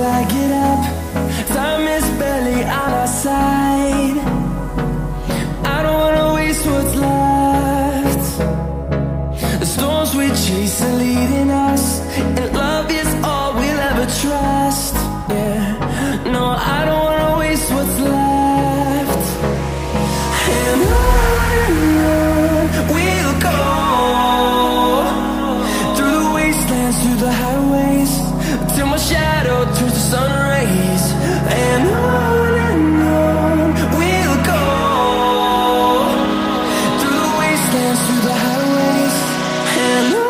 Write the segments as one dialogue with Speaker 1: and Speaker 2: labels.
Speaker 1: till I get up. Time is barely on our side. I don't wanna waste what's left. The storms we chase are leading us, and love is all we'll ever trust. Yeah, no, I don't wanna waste what's left. And on we'll go, through the wastelands, through the highways, till my shadow turns to sun rays. And on we'll go, through the wastelands, through the highways, and on we'll go.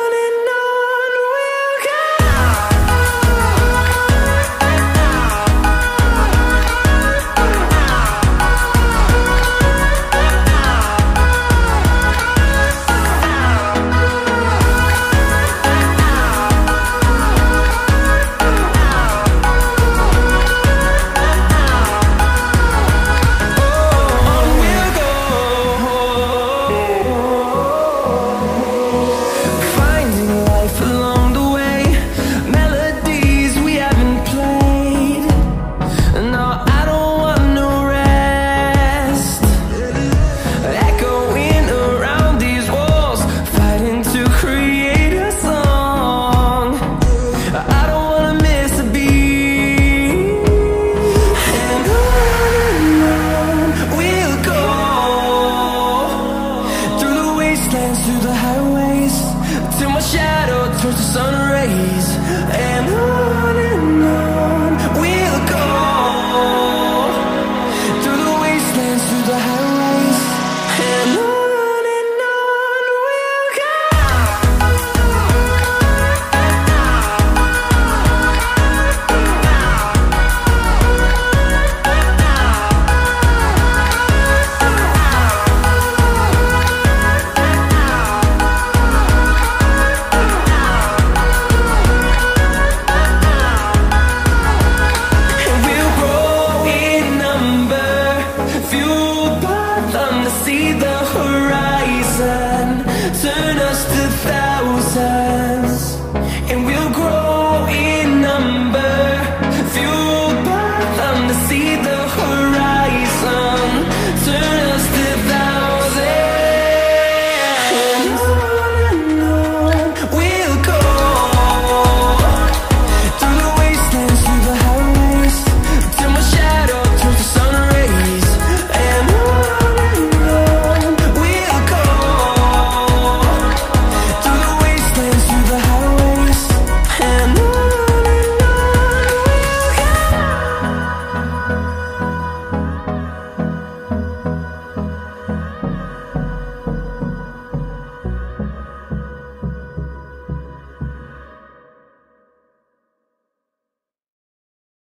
Speaker 1: Through the highways, till my shadow turns to sun rays. And on we'll go, through the wastelands, through the highways, and on we'll go. See the horizon, turn us to thousands, and we'll grow in number, fueled by them to see the horizon, turn